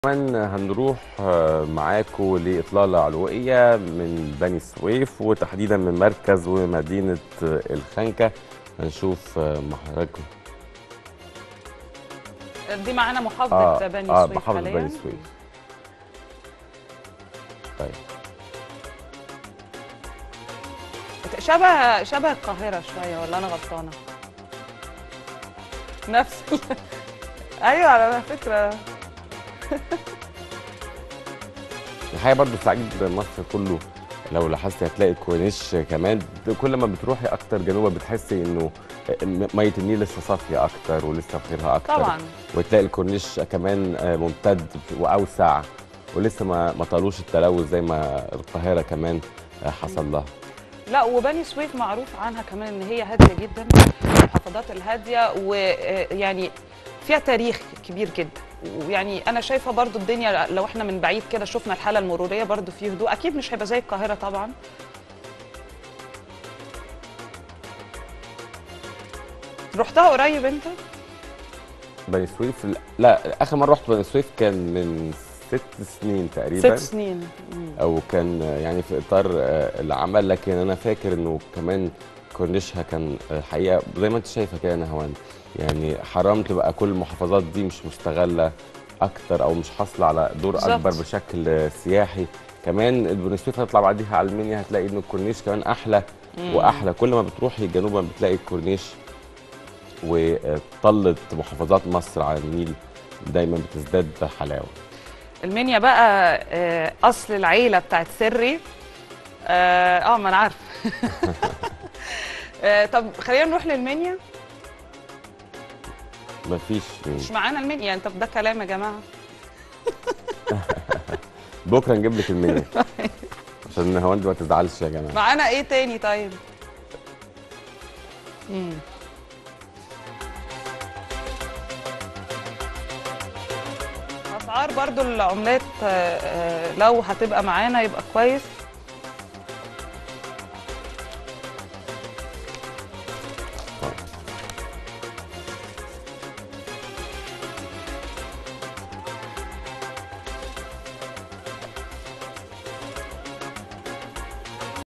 كمان هنروح معاكم لإطلالة علوية من بني سويف وتحديدا من مركز ومدينة الخنكة. هنشوف مع حضراتكم. دي معانا محافظة بني سويف محافظة حاليا. بني سويف. طيب شبه القاهرة شوية ولا أنا غلطانة؟ نفس أيوة على فكرة. الحقيقة برضو صعيد مصر كله لو لاحظتي هتلاقي الكورنيش كمان كل ما بتروحي أكتر جنوبا بتحسي إنه مية النيل لسه صافية أكتر ولسه بخيرها أكتر. طبعا. وتلاقي الكورنيش كمان ممتد وأوسع ولسه ما طالوش التلوث زي ما القاهرة كمان حصل لها. لا وبني سويف معروف عنها كمان ان هي هاديه جدا، المحافظات الهاديه ويعني فيها تاريخ كبير جدا. ويعني انا شايفه برضو الدنيا لو احنا من بعيد كده شفنا الحاله المروريه برضو فيه هدوء، اكيد مش هيبقى زي القاهره طبعا. رحتها قريب انت؟ بني سويف لا اخر مره رحت بني سويف كان من 6 سنين تقريبا. 6 سنين. او كان يعني في اطار العمل، لكن انا فاكر انه كمان كورنيشها كان الحقيقه زي ما انت شايفه كده نهوان. يعني حرام تبقى كل المحافظات دي مش مستغله اكتر او مش حاصله على دور بالزبط. اكبر بشكل سياحي. كمان بني سويف هتطلع بعديها على المنيا هتلاقي انه الكورنيش كمان احلى واحلى. كل ما بتروحي جنوبا بتلاقي الكورنيش وطلت محافظات مصر على النيل دايما بتزداد حلاوه. المنيا بقى اصل العيله بتاعت سري. ما انا عارفه. طب خلينا نروح للمنيا. مفيش مش معانا المنيا يعني. طب ده كلام يا جماعه. بكره نجيب لك المنيا عشان هوند ما تزعلش يا جماعه. معانا ايه تاني طيب؟ اسعار برضو العملات لو هتبقى معانا يبقى كويس.